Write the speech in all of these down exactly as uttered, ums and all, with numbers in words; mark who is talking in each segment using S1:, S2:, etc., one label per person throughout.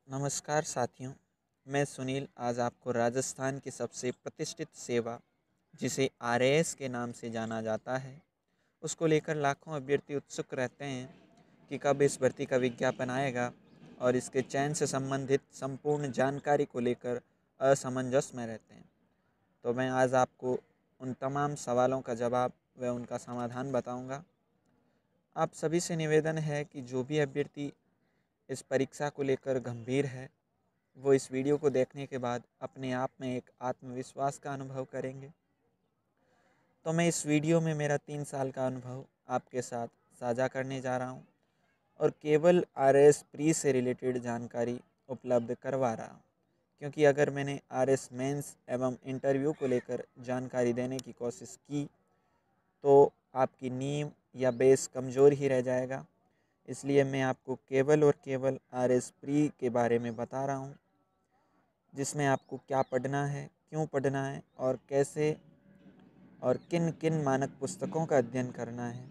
S1: नमस्कार साथियों, मैं सुनील आज आपको राजस्थान की सबसे प्रतिष्ठित सेवा जिसे आर ए एस के नाम से जाना जाता है, उसको लेकर लाखों अभ्यर्थी उत्सुक रहते हैं कि कब इस भर्ती का विज्ञापन आएगा और इसके चयन से संबंधित संपूर्ण जानकारी को लेकर असमंजस में रहते हैं। तो मैं आज आपको उन तमाम सवालों का जवाब व उनका समाधान बताऊंगा। आप सभी से निवेदन है कि जो भी अभ्यर्थी इस परीक्षा को लेकर गंभीर है, वो इस वीडियो को देखने के बाद अपने आप में एक आत्मविश्वास का अनुभव करेंगे। तो मैं इस वीडियो में मेरा तीन साल का अनुभव आपके साथ साझा करने जा रहा हूँ और केवल आर एस प्री से रिलेटेड जानकारी उपलब्ध करवा रहा हूँ, क्योंकि अगर मैंने आर एस मेंस एवं इंटरव्यू को लेकर जानकारी देने की कोशिश की तो आपकी नींव या बेस कमज़ोर ही रह जाएगा। इसलिए मैं आपको केवल और केवल आर एस प्री के बारे में बता रहा हूँ, जिसमें आपको क्या पढ़ना है, क्यों पढ़ना है और कैसे और किन किन मानक पुस्तकों का अध्ययन करना है।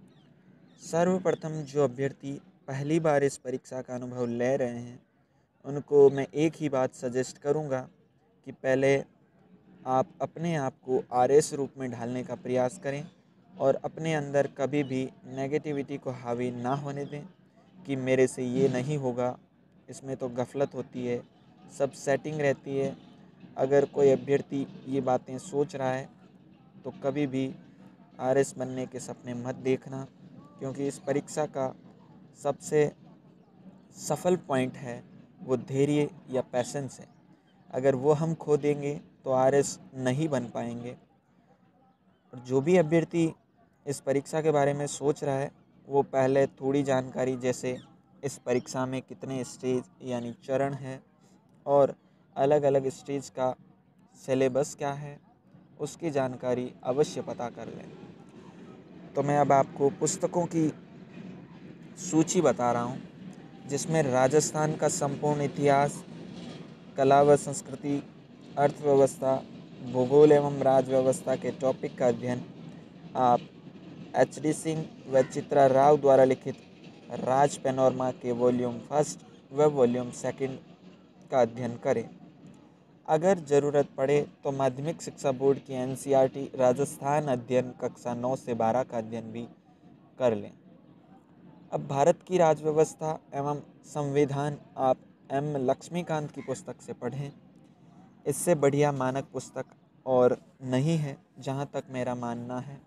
S1: सर्वप्रथम जो अभ्यर्थी पहली बार इस परीक्षा का अनुभव ले रहे हैं, उनको मैं एक ही बात सजेस्ट करूंगा कि पहले आप अपने आप को आर एस रूप में ढालने का प्रयास करें और अपने अंदर कभी भी नेगेटिविटी को हावी ना होने दें कि मेरे से ये नहीं होगा, इसमें तो गफलत होती है, सब सेटिंग रहती है। अगर कोई अभ्यर्थी ये बातें सोच रहा है तो कभी भी आर एस बनने के सपने मत देखना, क्योंकि इस परीक्षा का सबसे सफल पॉइंट है वो धैर्य या पैसेंस है। अगर वो हम खो देंगे तो आर एस नहीं बन पाएंगे। और जो भी अभ्यर्थी इस परीक्षा के बारे में सोच रहा है, वो पहले थोड़ी जानकारी जैसे इस परीक्षा में कितने स्टेज यानी चरण है और अलग अलग स्टेज का सिलेबस क्या है, उसकी जानकारी अवश्य पता कर लें। तो मैं अब आपको पुस्तकों की सूची बता रहा हूँ, जिसमें राजस्थान का संपूर्ण इतिहास, कला व संस्कृति, अर्थव्यवस्था, भूगोल एवं राजव्यवस्था के टॉपिक का अध्ययन आप एच डी सिंह व चित्रा राव द्वारा लिखित राज पैनोरमा के वॉल्यूम फर्स्ट व वॉल्यूम सेकंड का अध्ययन करें। अगर ज़रूरत पड़े तो माध्यमिक शिक्षा बोर्ड की N C R T Rajasthan अध्ययन कक्षा नौ से बारह का अध्ययन भी कर लें। अब भारत की राजव्यवस्था एवं संविधान आप एम लक्ष्मीकांत की पुस्तक से पढ़ें। इससे बढ़िया मानक पुस्तक और नहीं है, जहाँ तक मेरा मानना है।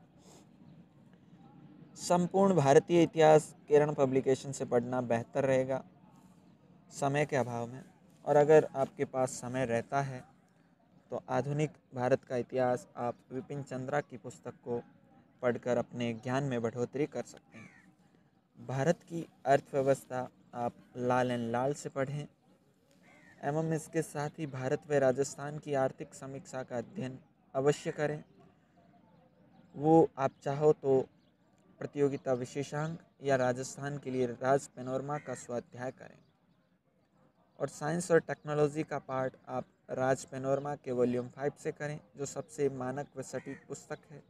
S1: संपूर्ण भारतीय इतिहास किरण पब्लिकेशन से पढ़ना बेहतर रहेगा समय के अभाव में। और अगर आपके पास समय रहता है तो आधुनिक भारत का इतिहास आप विपिन चंद्रा की पुस्तक को पढ़कर अपने ज्ञान में बढ़ोतरी कर सकते हैं। भारत की अर्थव्यवस्था आप लाल एंड लाल से पढ़ें एवं इसके साथ ही भारत व राजस्थान की आर्थिक समीक्षा का अध्ययन अवश्य करें। वो आप चाहो तो प्रतियोगिता विशेषांक या राजस्थान के लिए राज पैनोरमा का स्वाध्याय करें। और साइंस और टेक्नोलॉजी का पार्ट आप राज पैनोरमा के वॉल्यूम फाइव से करें, जो सबसे मानक व सटीक पुस्तक है।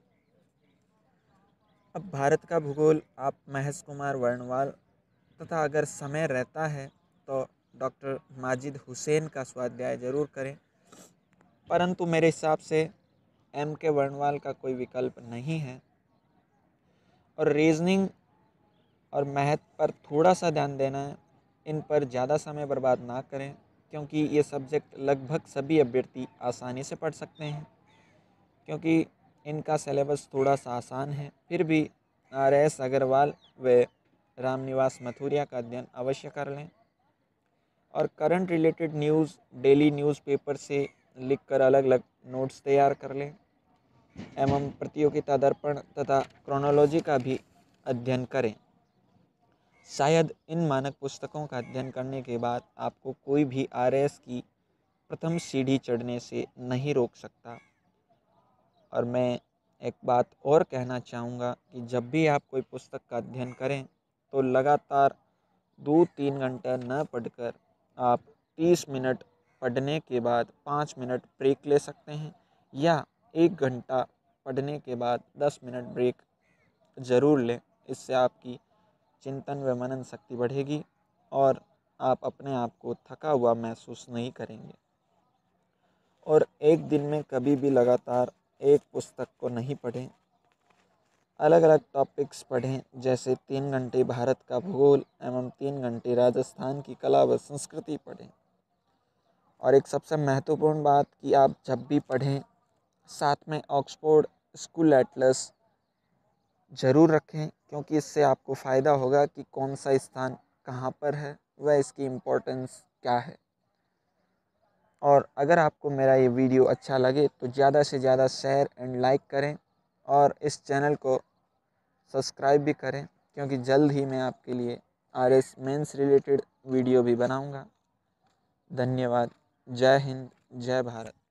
S1: अब भारत का भूगोल आप महेश कुमार वर्णवाल तथा अगर समय रहता है तो डॉक्टर माजिद हुसैन का स्वाध्याय जरूर करें, परंतु मेरे हिसाब से एम के वर्णवाल का कोई विकल्प नहीं है। और रीजनिंग और मैथ पर थोड़ा सा ध्यान देना है, इन पर ज़्यादा समय बर्बाद ना करें, क्योंकि ये सब्जेक्ट लगभग सभी अभ्यर्थी आसानी से पढ़ सकते हैं, क्योंकि इनका सिलेबस थोड़ा सा आसान है। फिर भी आर एस अग्रवाल व रामनिवास मथुरिया का अध्ययन अवश्य कर लें। और current related news daily newspaper से लिखकर अलग अलग नोट्स तैयार कर लें एवं प्रतियोगिता दर्पण तथा क्रोनोलॉजी का भी अध्ययन करें। शायद इन मानक पुस्तकों का अध्ययन करने के बाद आपको कोई भी आर ए एस की प्रथम सीढ़ी चढ़ने से नहीं रोक सकता। और मैं एक बात और कहना चाहूँगा कि जब भी आप कोई पुस्तक का अध्ययन करें तो लगातार दो तीन घंटा न पढ़कर आप तीस मिनट पढ़ने के बाद पाँच मिनट ब्रेक ले सकते हैं, या एक घंटा पढ़ने के बाद दस मिनट ब्रेक ज़रूर लें। इससे आपकी चिंतन व मनन शक्ति बढ़ेगी और आप अपने आप को थका हुआ महसूस नहीं करेंगे। और एक दिन में कभी भी लगातार एक पुस्तक को नहीं पढ़ें, अलग अलग टॉपिक्स पढ़ें। जैसे तीन घंटे भारत का भूगोल एवं तीन घंटे राजस्थान की कला व संस्कृति पढ़ें। और एक सबसे महत्वपूर्ण बात कि आप जब भी पढ़ें, साथ में ऑक्सफोर्ड स्कूल एटलस ज़रूर रखें, क्योंकि इससे आपको फ़ायदा होगा कि कौन सा स्थान कहाँ पर है व इसकी इम्पोर्टेंस क्या है। और अगर आपको मेरा ये वीडियो अच्छा लगे तो ज़्यादा से ज़्यादा शेयर एंड लाइक करें और इस चैनल को सब्सक्राइब भी करें, क्योंकि जल्द ही मैं आपके लिए R S mains related video भी बनाऊंगा। धन्यवाद। जय हिंद, जय भारत।